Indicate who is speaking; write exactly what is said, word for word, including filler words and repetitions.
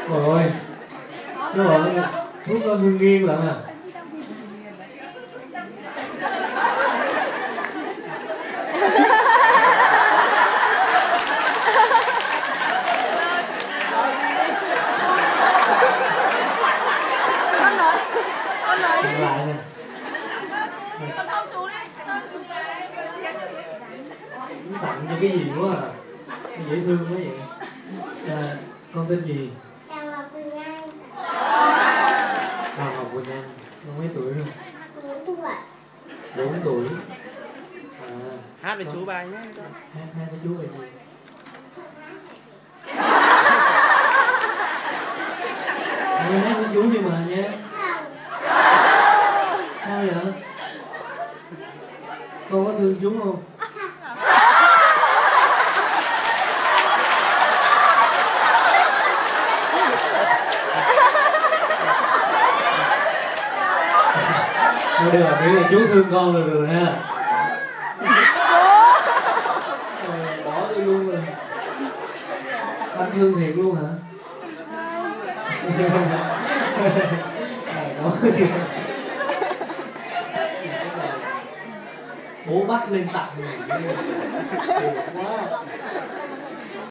Speaker 1: Trời ơi, chú ơi, thuốc nó hương nghiêng lận à.
Speaker 2: Con nói, con nói
Speaker 1: Dừng lại nè.
Speaker 2: con thông chú đi.
Speaker 1: Tặng cho cái gì quá à, dễ thương quá vậy. À, con tên gì?
Speaker 3: Chào Ngọc Quỳnh Anh.
Speaker 1: Đào Ngọc Quỳnh Anh. Con mấy tuổi rồi?
Speaker 3: Bốn tuổi.
Speaker 1: Bốn tuổi. À,
Speaker 4: Hát với
Speaker 1: con...
Speaker 4: chú bài nhé.
Speaker 1: Hát, hát với chú bài gì? Nghe hát với chú nhưng mà nha. Sao vậy? Con có thương chú không? Thôi được rồi, miễn là chú thương con là được ha. Rồi, bỏ tôi luôn rồi. Anh thương thiệt luôn hả? Đó. Bố bắt lên tặng rồi. Quá.